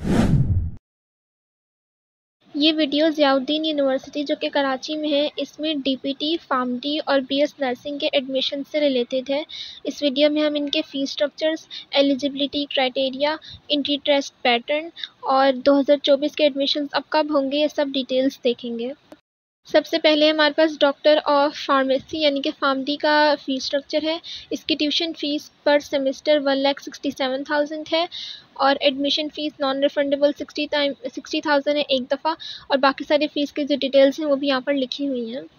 ये video Ziauddin university जो कि कराची में है, इसमें डीपीटी, फार्मडी और बीएस नर्सिंग के एडमिशन से रिलेटेड है। इस वीडियो में हम इनके fees structures, eligibility criteria, entry test pattern और 2024 के एडमिशन्स अब कब होंगे, ये सब डिटेल्स देखेंगे। सबसे पहले हमारे पास डॉक्टर ऑफ फार्मेसी यानी कि फार्मडी का फ़ीस स्ट्रक्चर है। इसकी ट्यूशन फ़ीस पर सेमेस्टर 1,67,000 है और एडमिशन फ़ीस नॉन रिफंडेबल 60,000 है एक दफ़ा, और बाकी सारी फ़ीस की जो डिटेल्स हैं वो भी यहाँ पर लिखी हुई हैं।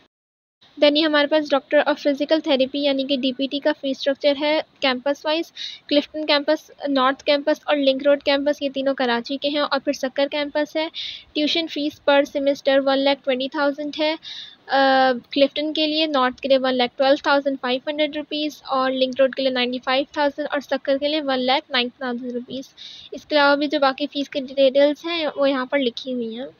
देन ये हमारे पास डॉक्टर ऑफ फिजिकल थेरेपी यानी कि डीपीटी का फ़ीस स्ट्रक्चर है campus wise. Clifton campus, north campus और लिंक रोड कैंपस, ये तीनों कराची के हैं, और फिर सक्कर कैंपस है। ट्यूशन फ़ीस पर सेमेस्टर 1,20,000 है। क्लिफ्टन के लिए, नॉर्थ के लिए 1,12,500 रुपीज़, और लिंक रोड के लिए 95,000 और सक्कर के लिए 1,09,000 रुपीज़। इसके अलावा भी जो बाकी फ़ीस की डिटेल्स हैं वो यहाँ पर लिखी हुई हैं।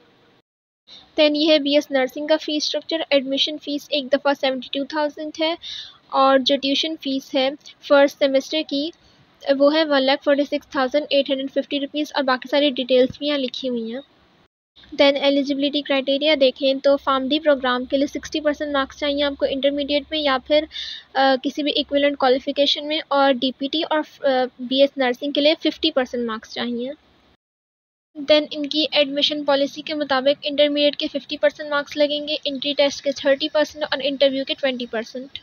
दैन ये है बीएस नर्सिंग का फ़ीस स्ट्रक्चर। एडमिशन फ़ीस एक दफ़ा 72,000 है, और जो ट्यूशन फ़ीस है फर्स्ट सेमेस्टर की वो है 1,46,850 रुपीज़, और बाकी सारी डिटेल्स भी यहाँ लिखी हुई हैं। दैन एलिजिबिलिटी क्राइटेरिया देखें तो फार्मडी प्रोग्राम के लिए 60% मार्क्स चाहिए आपको इंटरमीडिएट में या फिर किसी भी इक्विवेलेंट क्वालिफिकेशन में, और डीपीटी और बीएस नर्सिंग के लिए 50% मार्क्स चाहिए। देन इनकी एडमिशन पॉलिसी के मुताबिक इंटरमीडिएट के 50% मार्क्स लगेंगे, एंट्री टेस्ट के 30% और इंटरव्यू के 20%।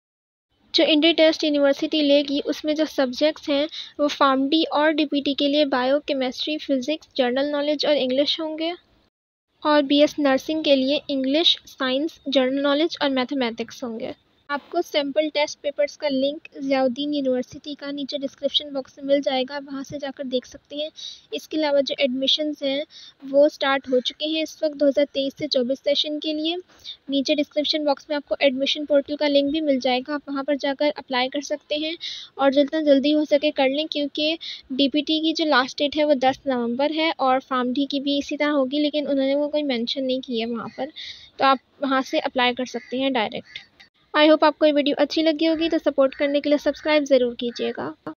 जो एंट्री टेस्ट यूनिवर्सिटी लेगी उसमें जो सब्जेक्ट्स हैं वो फार्मडी और डीपीटी के लिए bio, chemistry, physics, general knowledge और इंग्लिश होंगे, और बीएस नर्सिंग के लिए इंग्लिश, साइंस, जनरल नॉलेज और मैथमेटिक्स होंगे। आपको सैम्पल टेस्ट पेपर्स का लिंक ज़ियाउद्दीन यूनिवर्सिटी का नीचे डिस्क्रिप्शन बॉक्स में मिल जाएगा, वहाँ से जाकर देख सकते हैं। इसके अलावा जो एडमिशन्स हैं वो स्टार्ट हो चुके हैं इस वक्त 2023 से 24 सेशन के लिए। नीचे डिस्क्रिप्शन बॉक्स में आपको एडमिशन पोर्टल का लिंक भी मिल जाएगा, आप वहाँ पर जाकर अप्लाई कर सकते हैं, और जितना जल्दी हो सके कर लें, क्योंकि डीपीटी की जो लास्ट डेट है वो 10 नवंबर है, और फार्मडी की भी इसी तरह होगी, लेकिन उन्होंने वो कोई मेंशन नहीं किया वहाँ पर, तो आप वहाँ से अप्लाई कर सकते हैं डायरेक्ट। आई होप आपको ये वीडियो अच्छी लगी होगी, तो सपोर्ट करने के लिए सब्सक्राइब ज़रूर कीजिएगा।